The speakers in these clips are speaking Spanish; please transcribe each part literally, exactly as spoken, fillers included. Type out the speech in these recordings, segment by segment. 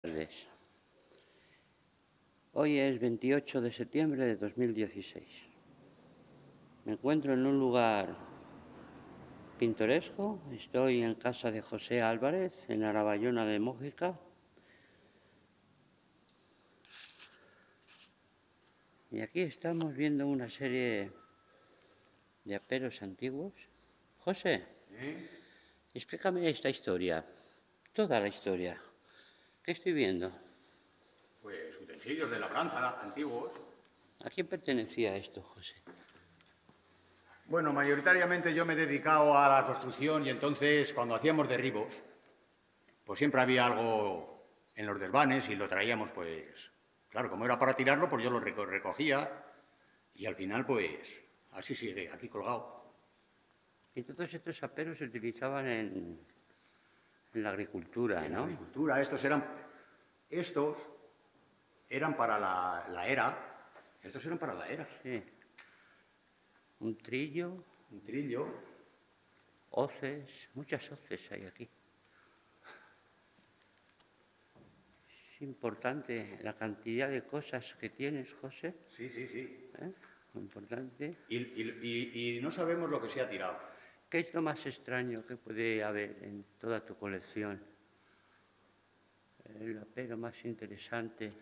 Tardes. Hoy es veintiocho de septiembre de dos mil dieciséis. Me encuentro en un lugar pintoresco. Estoy en casa de José Álvarez, en Arabayona de Mójica. Y aquí estamos viendo una serie de aperos antiguos. José, ¿Eh? explícame esta historia, toda la historia. ¿Qué estoy viendo? Pues utensilios de labranza antiguos. ¿A quién pertenecía esto, José? Bueno, mayoritariamente yo me he dedicado a la construcción y entonces cuando hacíamos derribos, pues siempre había algo en los desvanes y lo traíamos, pues, claro, como era para tirarlo, pues yo lo reco- recogía y al final, pues, así sigue, aquí colgado. Y todos estos aperos se utilizaban en, en la agricultura, En la ¿no? agricultura, estos eran, estos eran para la, la era, estos eran para la era. Sí. Un trillo, Un trillo. hoces, muchas hoces hay aquí. Es importante la cantidad de cosas que tienes, José. Sí, sí, sí. ¿Eh? Importante. Y, y- y- y no sabemos lo que se ha tirado. ¿Qué es lo más extraño que puede haber en toda tu colección? El apero más interesante.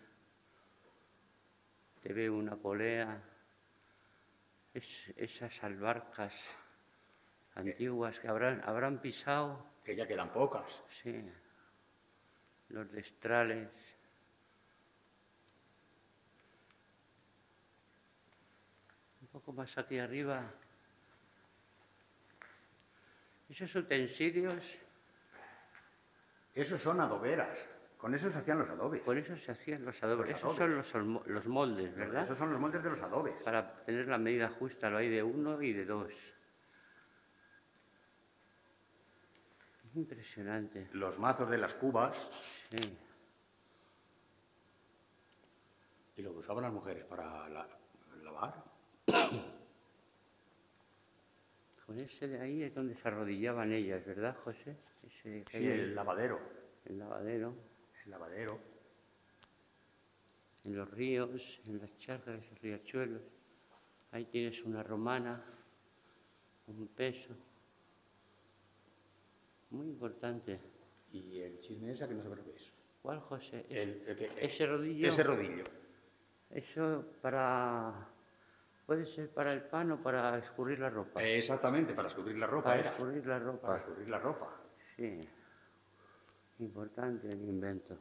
Te veo una polea. Es, esas albarcas antiguas que habrán, habrán pisado. Que ya quedan pocas. Sí. Los destrales. Un poco más aquí arriba. Esos utensilios, Esos son adoberas. Con eso se hacían los adobes. con eso se hacían los adobes. Los Esos adobes. son los, los moldes, ¿verdad? Esos son los moldes de los adobes. Para tener la medida justa, lo hay de uno y de dos. Es impresionante. Los mazos de las cubas. Sí. Y lo que usaban las mujeres para la- lavar. Con ese de ahí es donde se arrodillaban ellas, ¿verdad, José? Ese que Sí, hay ahí, el lavadero. el lavadero. El lavadero. En los ríos, en las charcas, los riachuelos. Ahí tienes una romana, un peso. Muy importante. Y el chisme esa que no sé lo que es. ¿Cuál, José? El- el que- Ese rodillo. Ese rodillo. Eso para... puede ser para el pan o para escurrir la ropa. Eh, exactamente, para escurrir la ropa Para era. escurrir la ropa. Para escurrir la ropa. Sí. Importante el invento.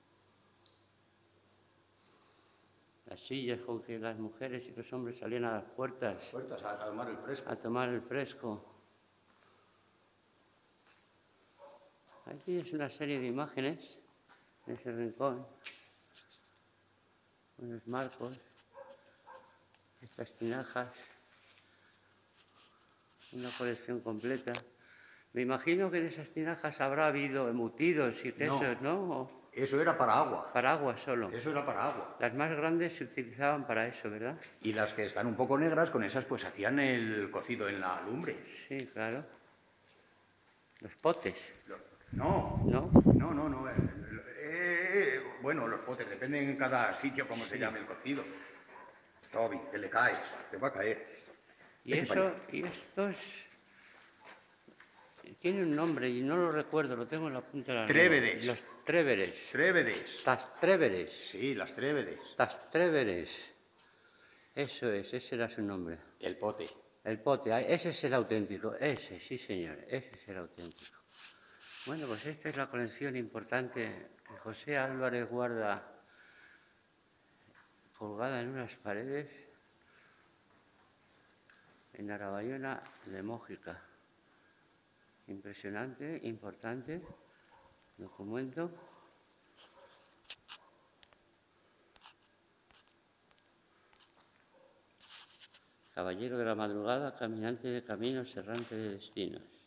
Las sillas con que las mujeres y los hombres salían a las puertas Puertas a, a tomar el fresco. a tomar el fresco. Ahí tienes una serie de imágenes en ese rincón. Unos marcos. Estas tinajas. Una colección completa. Me imagino que en esas tinajas habrá habido embutidos y quesos, ¿no? ¿O Eso era para agua. para agua solo. Eso era para agua. Las más grandes se utilizaban para eso, ¿verdad? Y las que están un poco negras, con esas pues hacían el cocido en la lumbre. Sí, claro. Los potes, No, ¿no? no, no, no. eh, eh, bueno, los potes, dependen en cada sitio cómo se llame el cocido. Toby, que le caes, te va a caer. Y Vete para eso, allá. y estos tiene un nombre y no lo recuerdo, lo tengo en la punta de la lengua. Trévedes. Los tréveres. Trévedes. Las tréveres. Sí, las trévedes. Las tréveres. Eso es, ese era su nombre. El pote. El pote, ah, ese es el auténtico, ese, sí señor, ese es el auténtico. Bueno, pues esta es la colección importante que José Álvarez guarda colgada en unas paredes en Arabayona de Mójica. Impresionante, importante documento. Caballero de la madrugada, caminante de caminos, errante de destinos.